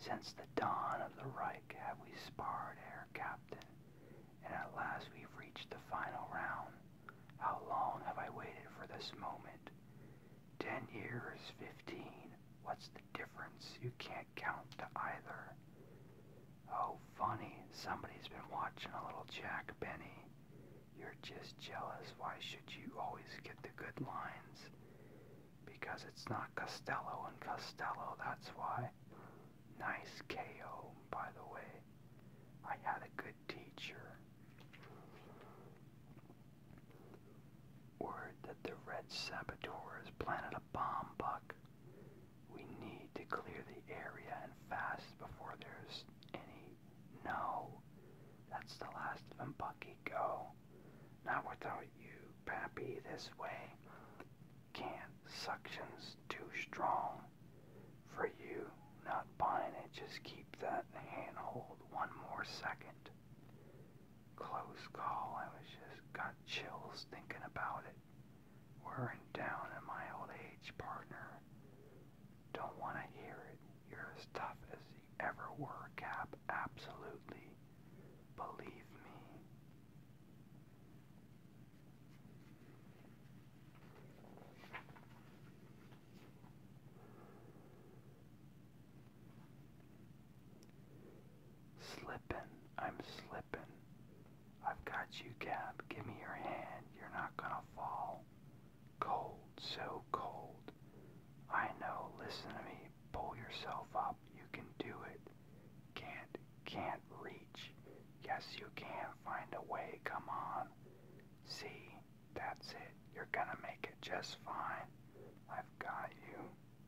Since the dawn of the Reich have we sparred, Herr Captain, and at last we've reached the final round. How long have I waited for this moment? 10 years, 15. What's the difference? You can't count to either. Oh, funny. Somebody's been watching a little Jack Benny. You're just jealous. Why should you always get the good lines? Because it's not Costello and Costello, that's why. Nice KO, by the way. I had a good teacher. Word that the Red Saboteurs planted a bomb, Buck. We need to clear the area and fast before there's any. No. That's the last of them, Bucky. Go. Not without you, Pappy. This way. Can't. Suction's too strong. For you. Not buying it. Just keep that handhold 1 more second. Close call. I was just got chills thinking about it. Wearing down in my old age, partner. Don't want to hear it. You're as tough as you ever were, Cap. Absolutely. Believe me. Slippin'. I'm slippin'. I've got you, Cap. Give me your hand. You're not gonna fall. Cold, so cold. I know. Listen to me. Pull yourself up. You can do it. Can't reach. Yes, you can. Find a way. Come on. See? That's it. You're gonna make it just fine. I've got you.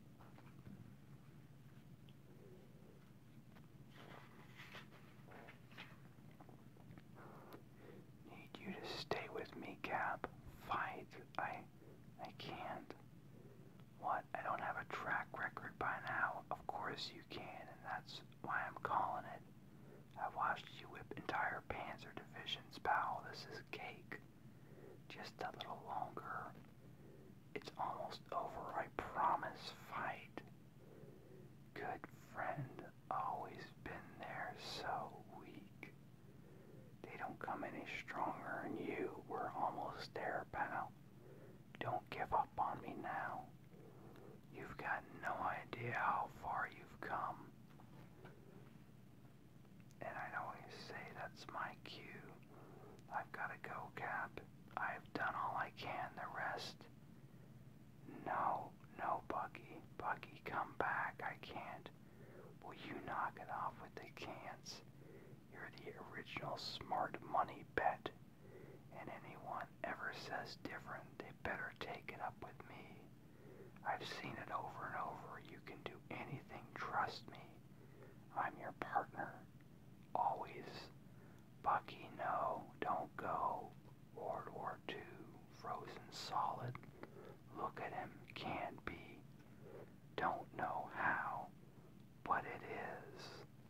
Need you to stay with me, Cap. Fight. I can't. What? I don't have a track record by now. Of course you can, and that's why I'm calling it. I've watched you whip entire Panzer divisions, pal. This is cake. Just a little longer. It's almost over, I promise. Fight. Good friend. Always been there, so weak. They don't come any stronger than you. We're almost there, pal. Don't give up on me now. You've got no idea how far you've come. And I'd always say that's my cue. I've got to go, Cap. I've done all I can. The rest. No, Bucky. Bucky, come back. I can't. Will you knock it off with the cans? You're the original smart money bet. And anyone ever says different, they better take it up with me. I've seen it over and over. You can do anything, trust me. I'm your partner. Always. Bucky, no, don't go. World War II, frozen solid. Look at him, can't be. Don't know how, but it is.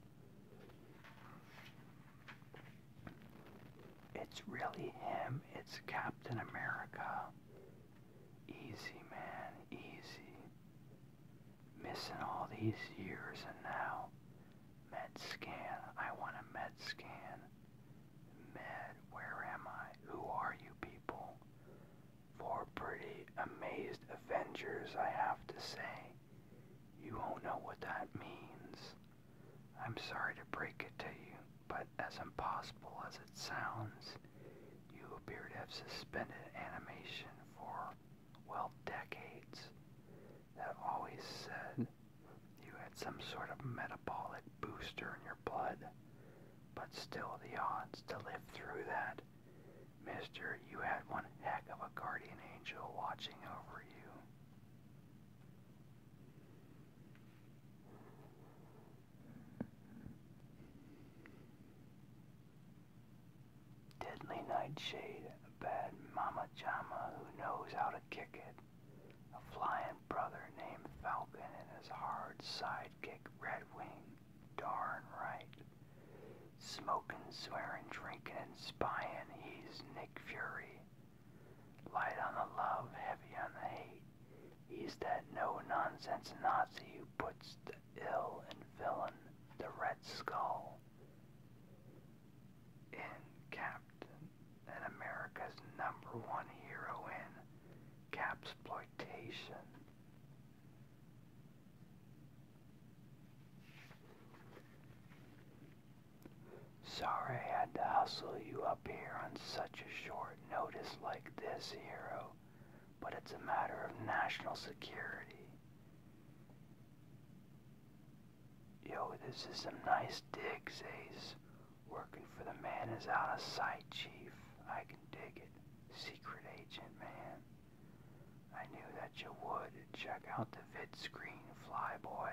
It's really him. It's Captain America. Easy, man, easy. Missing all these years and now. Med scan. I want a med scan. Med, where am I? Who are you people? 4 pretty amazed Avengers, I have to say. You won't know what that means. I'm sorry to break it to you, but as impossible as it sounds, you appear to have suspended animation for, well, decades. That always said you had some sort of metabolic booster in your blood, but still the odds to live through that. Mister, you had one heck of a guardian angel watching over you. Deadly Nightshade, a bad mama jama who knows how to kick it. A flying brother named Falcon and his hard sidekick Redwing. Darn right. Smoking, swearing, drinking, and spying, he's Nick Fury. Light on the love, heavy on the hate. He's that no-nonsense Nazi who puts the ill and villain vacation. Sorry I had to hustle you up here on such a short notice like this, hero, but it's a matter of national security. Yo, this is some nice digs, Ace. Working for the man is out of sight, Chief. I can dig it. Secret agent, man. I knew that you would. Check out the vid screen, Flyboy.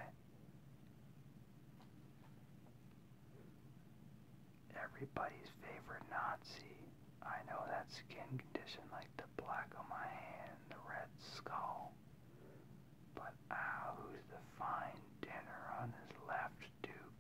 Everybody's favorite Nazi. I know that skin condition like the black on my hand, the red skull. But who's the fine dinner on his left, Duke?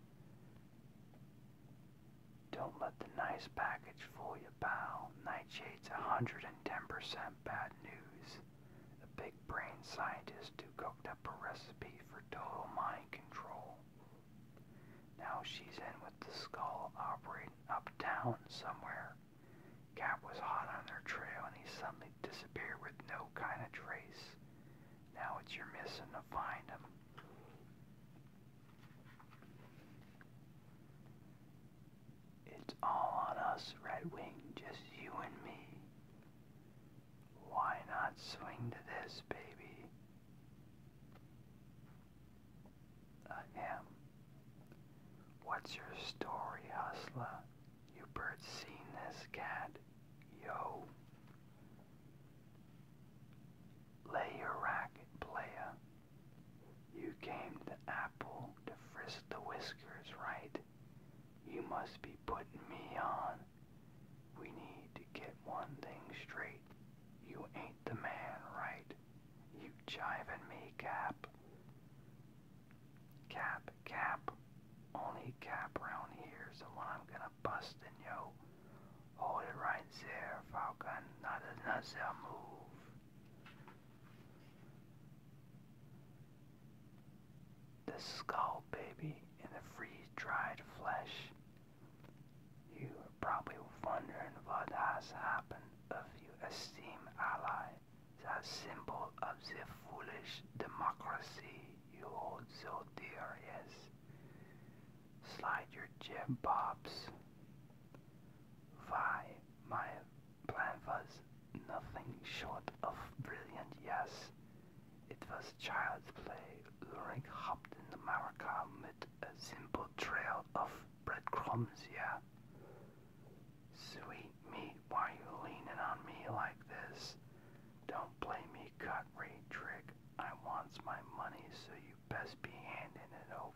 Don't let the nice package fool you, pal. Nightshade's 110% bad news. A big brain scientist who cooked up a recipe for total mind control. Now she's in with the skull operating uptown somewhere. Cap was hot on their trail and he suddenly disappeared with no kind of trace. Now it's your mission to find him. It's all on us, Red Wing, just you and me. Why not swing to this, baby? Him. What's your story, hustler? You birds seen this cat? Yo. Lay your racket, player. You came to Apple to frisk the whiskers, right? You must be putting me on. We need to get one thing straight. You ain't the man, right? You jiving me, Cap? Cap. Only Cap round here's the one I'm gonna bust in, yo. Hold it right there, Falcon. Not another move. The skull, baby, in the freeze-dried flesh. You are probably wondering what has happened of you esteemed ally, that symbol of the foolish democracy you hold so dear, yes. Slide your jib bobs. Why, my plan was nothing short of brilliant, yes. It was child's play, luring hopped in America with a simple trail of breadcrumbs, yeah. Sweet meat, why you leaning on me like this? Don't play me cut rate trick. I wants my money, so you best be handing it over.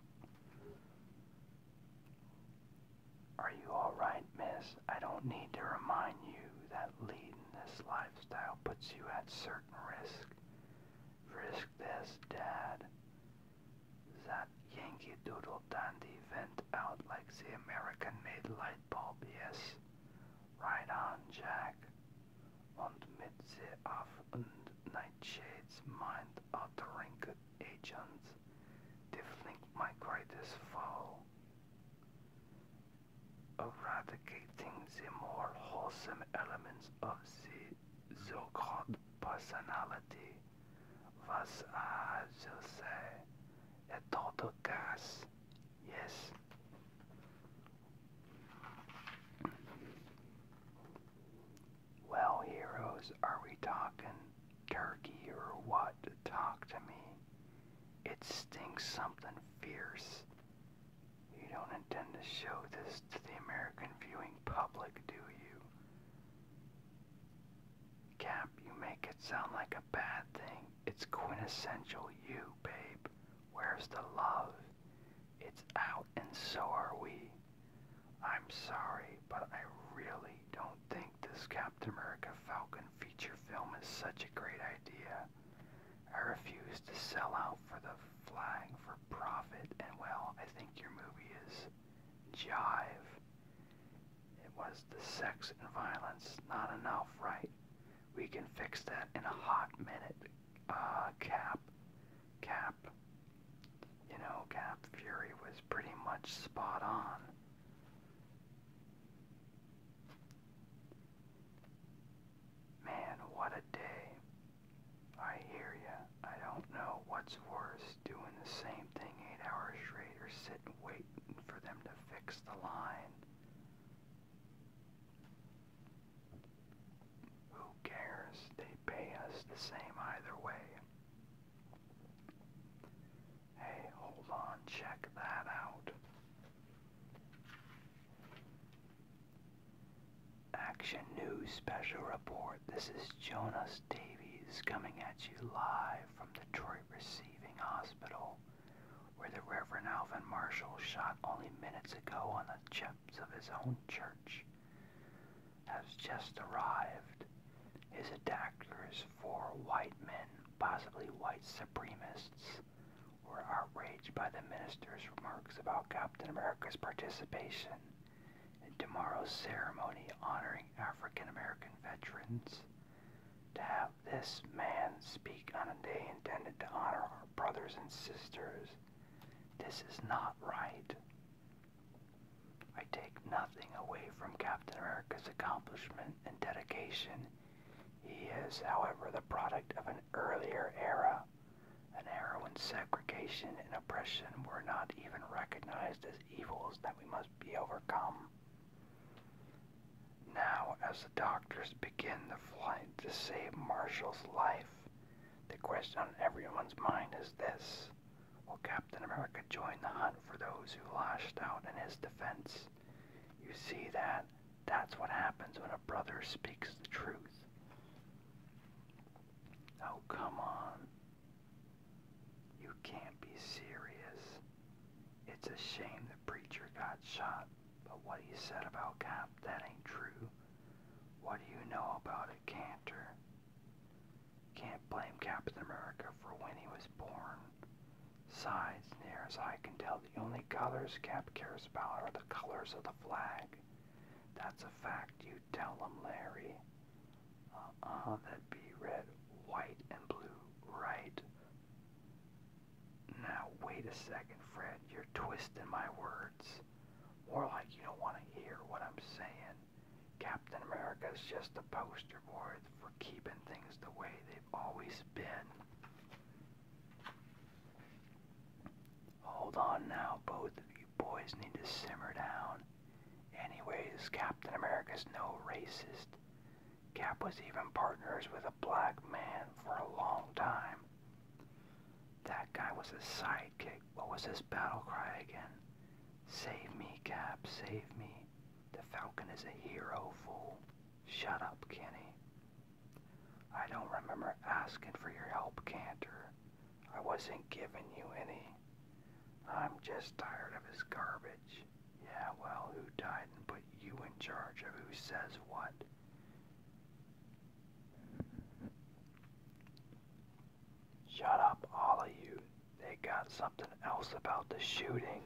Are you alright, miss? I don't need to remind you that leading this lifestyle puts you at certain risk. Risk this, Dad. That Yankee Doodle Dandy vent out like the American-made light bulb, yes. Right on, Jack. Und mit the Off und Nightshade's mind-altering agents, deflink my greatest foe. Eradicating the more wholesome elements of the so-called personality was, I shall say, a total gas. Yes. Well, heroes, are we talking turkey or what? Talk to me. It stinks something fierce. You don't intend to show this to the American viewing public, do you? Cap, you make it sound like a bad thing. It's quintessential you, babe. Where's the love? It's out and so are we. I'm sorry, but I really don't think this Captain America Falcon feature film is such a great idea. I refuse to sell out for the flag for profit, and well, I think your movie is jive. It was the sex and violence not enough, right? We can fix that in a hot minute. Cap. You know, Cap Fury was pretty much spot on. Man, what a day. I hear next line. Who cares? They pay us the same either way. Hey, hold on, check that out. Action News Special Report. This is Jonas Davies coming at you live from Detroit Receiving Hospital, where the Reverend Alvin Marshall, shot only minutes ago on the steps of his own church, has just arrived. His attackers, four white men, possibly white supremacists, were outraged by the minister's remarks about Captain America's participation in tomorrow's ceremony honoring African American veterans. To have this man speak on a day intended to honor our brothers and sisters, this is not right. I take nothing away from Captain America's accomplishment and dedication. He is, however, the product of an earlier era, an era when segregation and oppression were not even recognized as evils that we must be overcome. Now, as the doctors begin the flight to save Marshall's life, the question on everyone's mind is this: will Captain America join the hunt for those who lashed out in his defense? You see that? That's what happens when a brother speaks the truth. Oh, come on. You can't be serious. It's a shame the preacher got shot, but what he said about Cap, that ain't true. What do you know about it, Cantor? Can't blame Captain America for when he was born. Besides, near as I can tell, the only colors Cap cares about are the colors of the flag. That's a fact, you tell him, Larry. That'd be red, white, and blue, right? Now, wait a second, Fred. You're twisting my words. More like you don't want to hear what I'm saying. Captain America's just a poster boy for keeping things the way they've always been. Hold on now, both of you boys need to simmer down. Anyways, Captain America's no racist. Cap was even partners with a black man for a long time. That guy was a sidekick. What was his battle cry again? Save me, Cap, save me. The Falcon is a hero, fool. Shut up, Kenny. I don't remember asking for your help, Cantor. I wasn't giving you any. I'm just tired of his garbage. Yeah, well, who died and put you in charge of who says what? Shut up, all of you. They got something else about the shooting.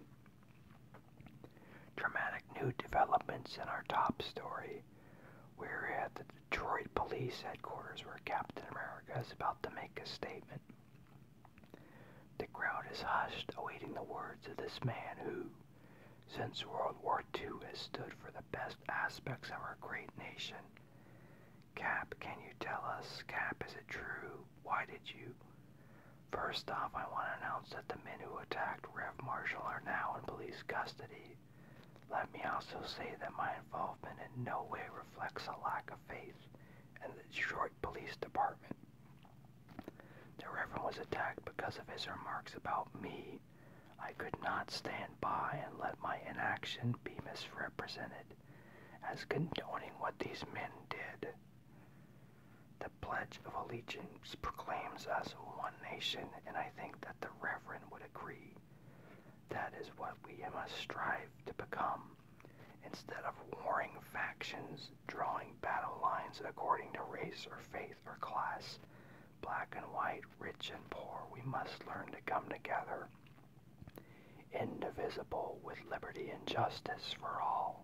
Dramatic new developments in our top story. We're at the Detroit Police Headquarters where Captain America is about to make a statement. The crowd is hushed, awaiting the words of this man who, since World War II, has stood for the best aspects of our great nation. Cap, can you tell us? Cap, is it true? Why did you? First off, I want to announce that the men who attacked Rev Marshall are now in police custody. Let me also say that my involvement in no way reflects a lack of faith in the Detroit Police Department. The Reverend was attacked because of his remarks about me. I could not stand by and let my inaction be misrepresented as condoning what these men did. The Pledge of Allegiance proclaims us one nation, and I think that the Reverend would agree. That is what we must strive to become. Instead of warring factions, drawing battle lines according to race or faith or class, black and white, rich and poor, we must learn to come together, indivisible, with liberty and justice for all.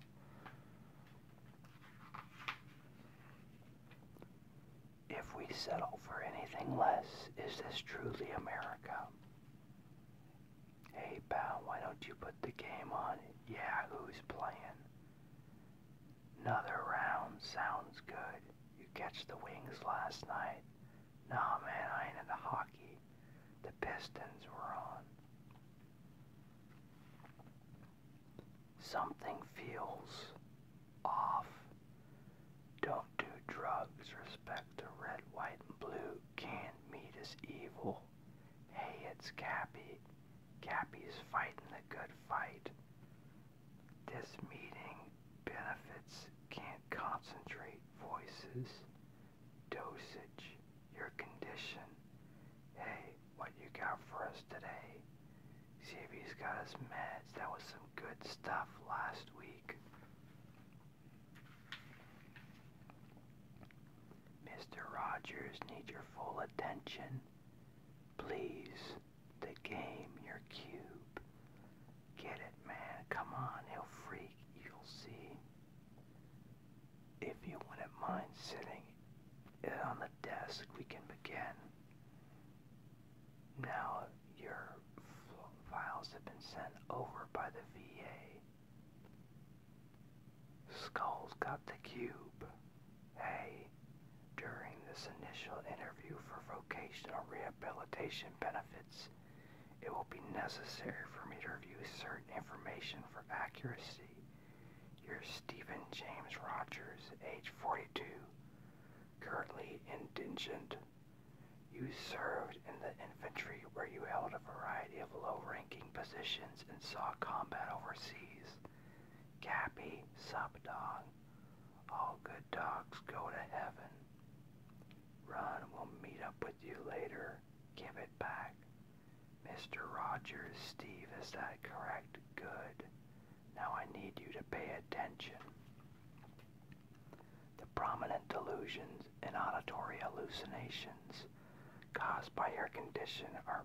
If we settle for anything less, is this truly America? Hey, pal, why don't you put the game on? Yeah, who's playing? Another round sounds good. You catch the Wings last night? Nah, man, I ain't into hockey. The Pistons were on. Something feels off. Don't do drugs. Respect the red, white, and blue. Can't meet is evil. Hey, it's Cappy. Cappy's fighting the good fight. This meeting benefits. Can't concentrate. Voices. Dosage. Your condition. Hey, what you got for us today? See if he's got his meds. That was some good stuff last week. Mr. Rogers needs your full attention. Please, the game, your cube. Get it, man. Come on, he'll freak. You'll see. If you wouldn't mind sitting on the desk, we can begin. Now, your files have been sent over by the VA. Skull's got the cube. Hey, during this initial interview for vocational rehabilitation benefits, it will be necessary for me to review certain information for accuracy. You're Stephen James Rogers, age 42, currently indigent. You served in the infantry where you held a variety of low-ranking positions and saw combat overseas. Cappy, sub-dog. All good dogs go to heaven. Run, we'll meet up with you later. Give it back. Mr. Rogers, Steve, is that correct? Good. Now I need you to pay attention. The prominent delusions and auditory hallucinations caused by your condition are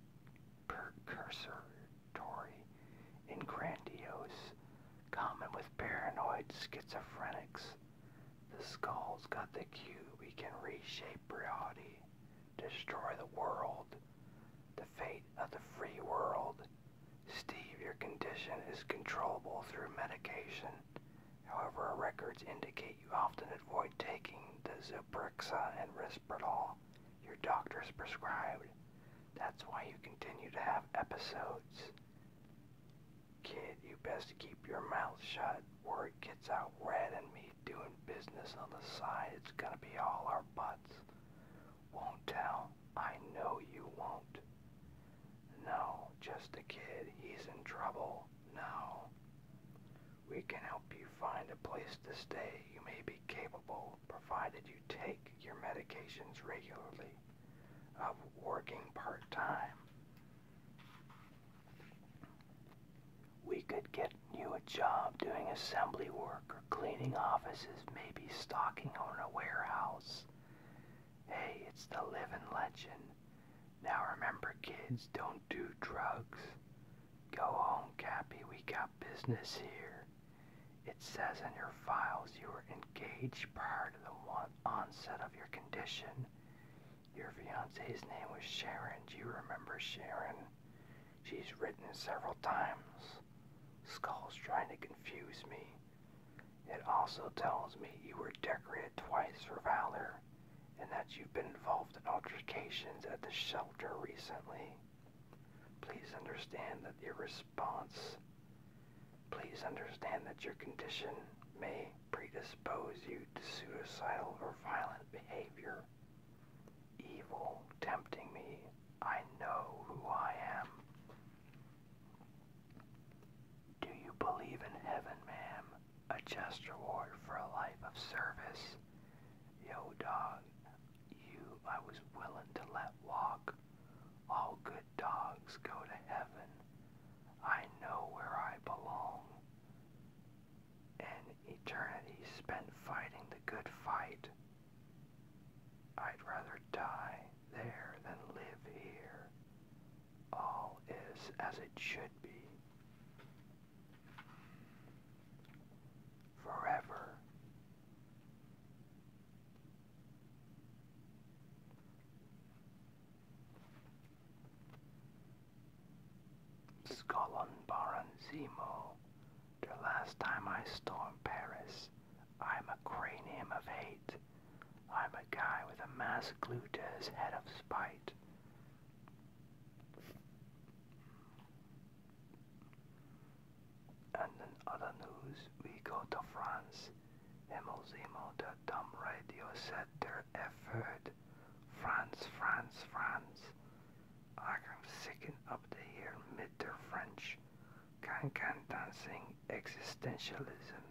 precursory and grandiose, common with paranoid schizophrenics. The skull's got the cube. He can reshape reality, destroy the world, the fate of the free world. Steve, your condition is controllable through medication. However, our records indicate you often avoid taking the Zyprexa and Risperdal your doctors prescribed. That's why you continue to have episodes. Kid, you best keep your mouth shut. Word gets out red and me doing business on the side, it's gonna be all our butts. Won't tell. I know you won't. No, just a kid. He's in trouble. No. We can help you find a place to stay. You may be capable, provided you take your medications regularly, of working part-time. We could get you a job doing assembly work or cleaning offices, maybe stocking on a warehouse. Hey, it's the living legend. Now remember, kids, don't do drugs. Go home, Cappy, we got business here. It says in your files you were engaged prior to the onset of your condition. Your fiance's name was Sharon. Do you remember Sharon? She's written several times. Skull's trying to confuse me. It also tells me you were decorated twice for valor, and that you've been involved in altercations at the shelter recently. Please understand that your condition may predispose you to suicidal or violent behavior. Evil tempting me. I know who I am. Do you believe in heaven, ma'am? A just reward for a life of service. Yo, dog, I was willing to let walk. All good dogs go to heaven. I know where I belong. An eternity spent fighting the good fight. I'd rather die there than live here. All is as it should be. Forever. Skolon Baranzimo. The last time I stormed Paris, I'm a cranium of hate. I'm a guy with a mask glued to his head of spite. And an other news, we go to France. Zemo, the dumb radio said their effort. France, France, France. I'm sicking up to hear mid their French. Can dancing existentialism.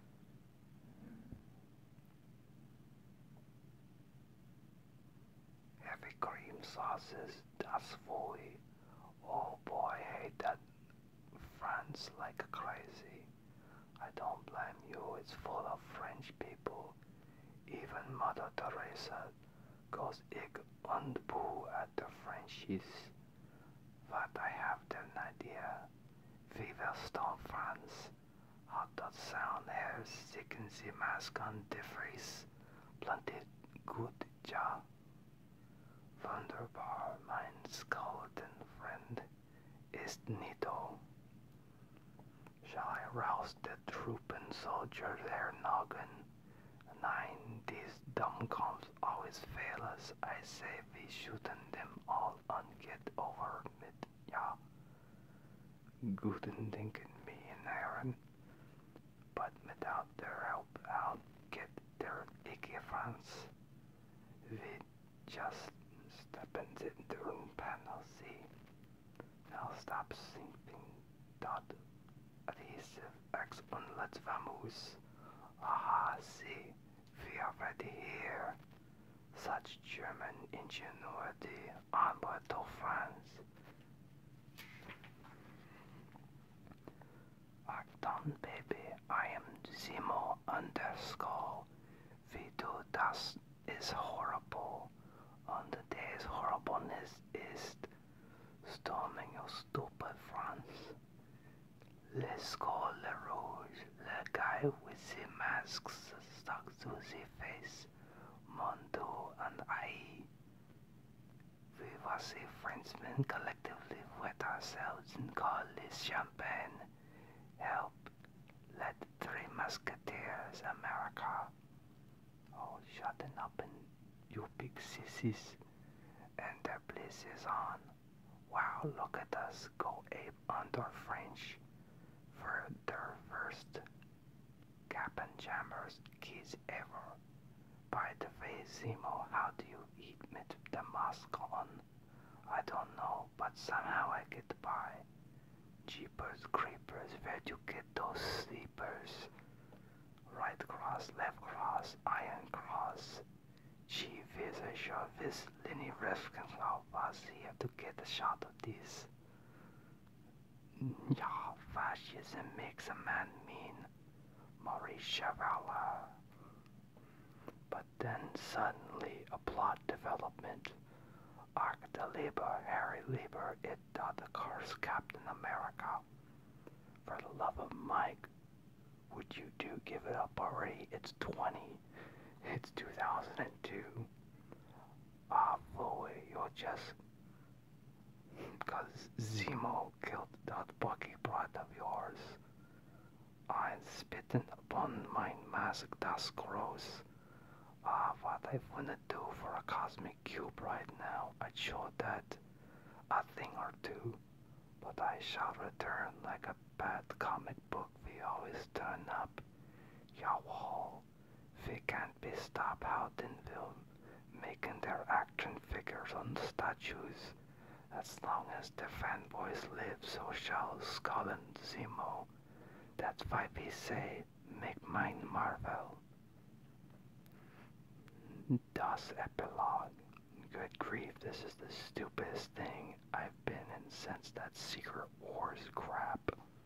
Heavy cream sauces, that's fully. Oh boy, hate that France like crazy. I don't blame you, it's full of French people. Even Mother Teresa goes ik und boo at the Frenchies. But I have an idea. Vive Stone France. How that sound here sticking the mask on the face. Planted good job. Wunderbar, mein skeleton friend is Nito. Shall I rouse the troop and soldier their noggin? Nine, these dumb comps always fail us. I say we shooten them all and get over mit, ja. Guten denken me in Aaron. But without their help, I'll get their Ike France. We just step into the room panel, see. Now stop sleeping. Dot adhesive X let's vamos. Aha, see, we are already here. Such German ingenuity onward to France. Achtung, baby, I am Zemo underscore. We do das is horrible. On the day's horribleness is storming your stupid France. Let's go Le Rouge, the guy with the masks stuck to the face, Mondo and I. We was a Frenchmen collectively with ourselves and call this champagne. Help, let the Three Musketeers America. Oh, shutting up and you big sissies. And their bliss is on. Wow, look at us go ape under French. For their first cap and jammers keys ever. By the way, Zemo, how do you eat with the mask on? I don't know, but somehow I get by. Jeepers creepers, where'd you get those sleepers? Right cross, left cross, iron cross. Gee whiz, I sure wish Lenny Refkenlauf was here to get a shot of this. Yeah, fascism makes a man mean. Maurice Chevalier. But then suddenly a plot development. Arc de Lieber, Harry Lieber, it thought the car's Captain America. For the love of Mike, would you give it up already? It's 20. It's 2002. Ah, boy, you're just... Because Zemo killed that Bucky brat of yours. I'm spitting upon my mask das gross. Ah, what I wanna do for a cosmic cube right now, I'd show that a thing or two, but I shall return like a bad comic book we always turn up. Yowall, we can't be stopped out in film, making their action figures on statues. As long as the fanboys live, so shall Skull and Zemo. That's why we say, make mine Marvel. Das Epilogue. Good grief, this is the stupidest thing I've been in since that Secret Wars crap.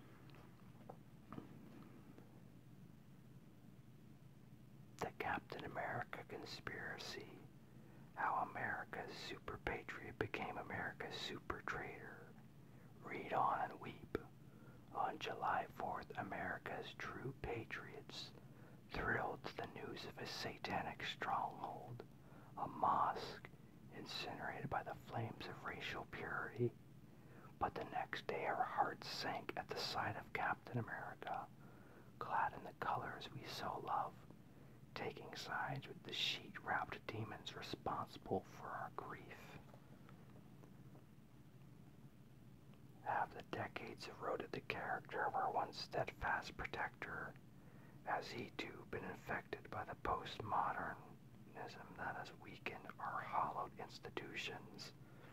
The Captain America conspiracy. How America's super patriot became America's super traitor. Read on and weep. On July 4th, America's true patriots thrilled to the news of a satanic stronghold, a mosque incinerated by the flames of racial purity. But the next day our hearts sank at the sight of Captain America, clad in the colors we so love, taking sides with the sheet-wrapped demons responsible for our grief. Have the decades eroded the character of our once steadfast protector? Has he too been infected by the postmodernism that has weakened our hallowed institutions?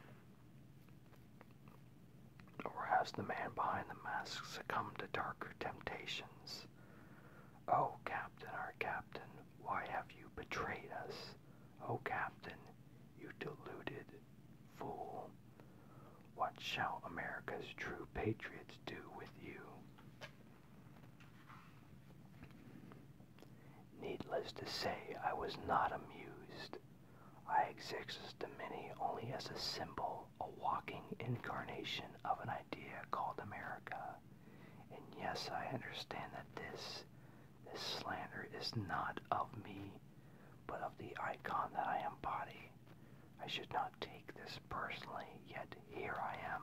Or has the man behind the mask succumbed to darker temptations? Oh, Captain, our Captain, why have you betrayed us? Oh, Captain, you deluded fool. What shall America's true patriots do with you? Needless to say, I was not amused. I exist to many only as a symbol, a walking incarnation of an idea called America. And yes, I understand that this slander is not of me, but of the icon that I embody. I should not take this personally, yet here I am.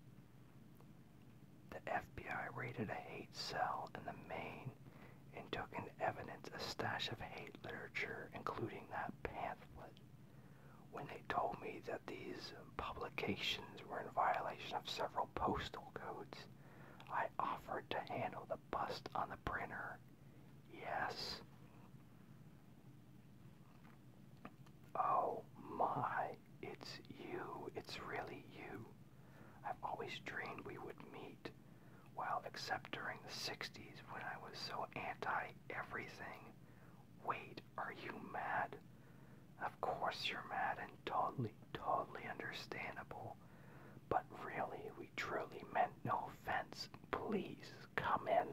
The FBI raided a hate cell in the Maine and took in evidence a stash of hate literature, including that pamphlet. When they told me that these publications were in violation of several postal codes, I offered to handle the bust on the printer. Yes. Oh my, it's you. It's really you. I've always dreamed we would meet. Well, except during the 60s when I was so anti-everything. Wait, are you mad? Of course you're mad and totally understandable. But really, we truly meant no offense. Please, come in.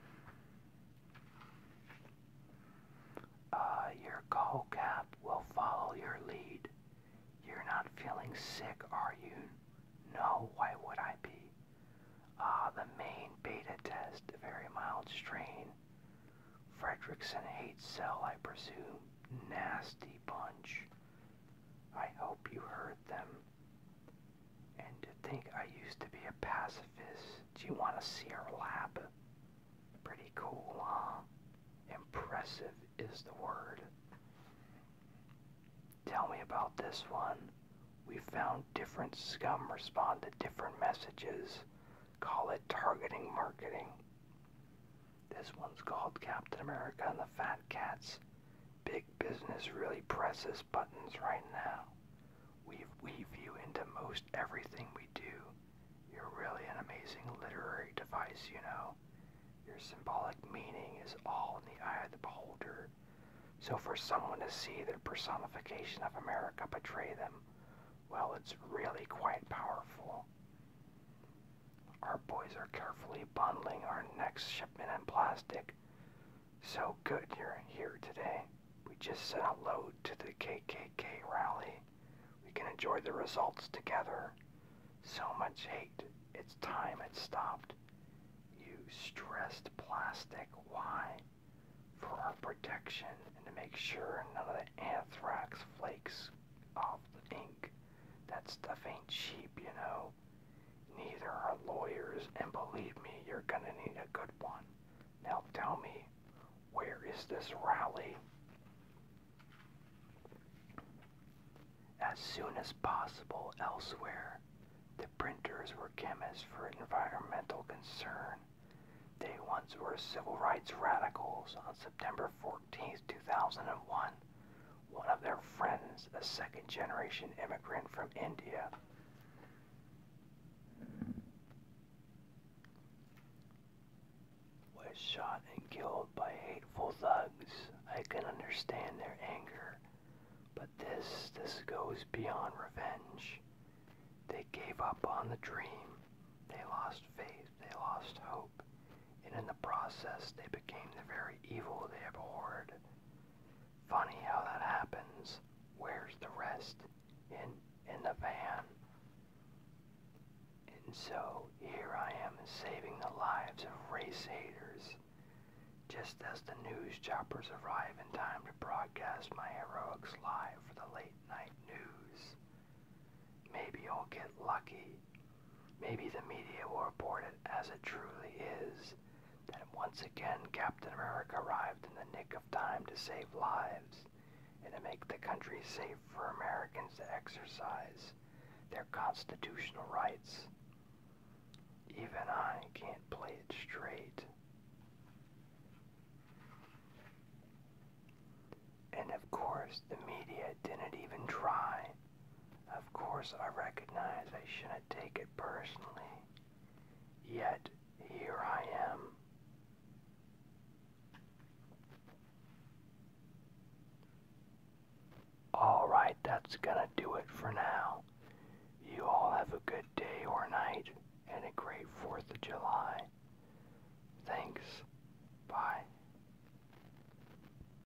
Your call, Cap, will follow your lead. You're not feeling sick, are you? No, why would I be? The main beta test, a very mild strain. Fredrickson hate cell, I presume. Nasty bunch. I hope you heard them. And to think I used to be a pacifist. Do you want to see our lab? Pretty cool, huh? Impressive is the word. Tell me about this one. We found different scum respond to different messages. Call it targeting marketing. This one's called Captain America and the Fat Cats. Big business really presses buttons right now. We weave you into most everything we do. You're really an amazing literary device, you know. Your symbolic meaning is all in the eye of the beholder. So for someone to see their personification of America betray them, well, it's really quite powerful. Our boys are carefully bundling our next shipment in plastic. So good you're here today. We just sent a load to the KKK rally. We can enjoy the results together. So much hate. It's time it stopped. You stressed plastic. Why? For our protection and to make sure none of the anthrax flakes off the ink. That stuff ain't cheap, you know. Neither are lawyers, and believe me, you're gonna need a good one. Now tell me, where is this rally? As soon as possible elsewhere. The printers were chemists for environmental concern. They once were civil rights radicals. On September 14th, 2001, one of their friends, a second-generation immigrant from India, was shot and killed by hateful thugs. I can understand their anger, but this goes beyond revenge. They gave up on the dream. They lost faith. They lost hope. And in the process, they became the very evil they abhorred. Funny how that happens. Where's the rest? In the van. And so, here I am saving the lives of race haters. Just as the news choppers arrive in time to broadcast my heroics live for the late night news. Maybe I'll get lucky. Maybe the media will report it as it truly is. That once again Captain America arrived in the nick of time to save lives and to make the country safe for Americans to exercise their constitutional rights. Even I can't play it straight. And of course, the media didn't even try. Of course, I recognize I shouldn't take it personally. Yet, here I am. Alright, that's gonna do it for now. You all have a good day or night, and a great 4th of July.